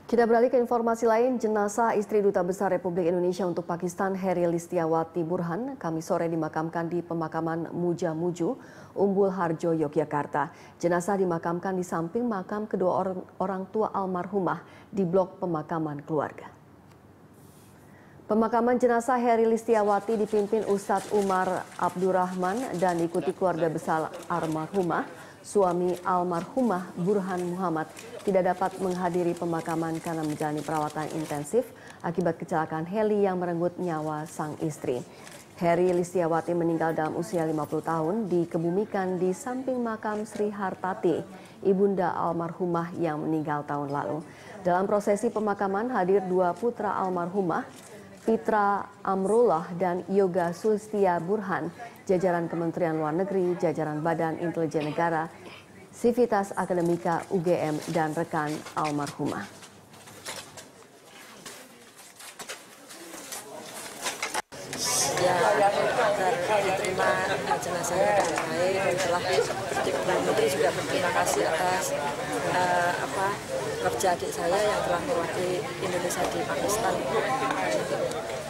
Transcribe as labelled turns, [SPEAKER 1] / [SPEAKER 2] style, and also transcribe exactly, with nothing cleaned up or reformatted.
[SPEAKER 1] Kita beralih ke informasi lain, jenazah istri Duta Besar Republik Indonesia untuk Pakistan Heri Listiawati Burhan Kamis sore dimakamkan di pemakaman Muja Muju, Umbul Harjo, Yogyakarta. Jenazah dimakamkan di samping makam kedua orang, orang tua almarhumah di blok pemakaman keluarga. Pemakaman jenazah Heri Listiawati dipimpin Ustadz Umar Abdurrahman dan diikuti keluarga besar almarhumah. Suami almarhumah Burhan Muhammad tidak dapat menghadiri pemakaman karena menjalani perawatan intensif akibat kecelakaan heli yang merenggut nyawa sang istri. Heri Listiawati meninggal dalam usia lima puluh tahun dikebumikan di samping makam Sri Hartati, ibunda almarhumah yang meninggal tahun lalu. Dalam prosesi pemakaman hadir dua putra almarhumah, Fitra Amrullah dan Yoga Sulistia Burhan, jajaran Kementerian Luar Negeri, jajaran Badan Intelijen Negara, Sivitas Akademika U G M, dan rekan almarhumah.
[SPEAKER 2] Ya, agar diterima jenazahnya dengan baik dan telah ditindaklanjuti juga berterima kasih atas uh, apa kerja adik saya yang telah mewakili Indonesia di Pakistan.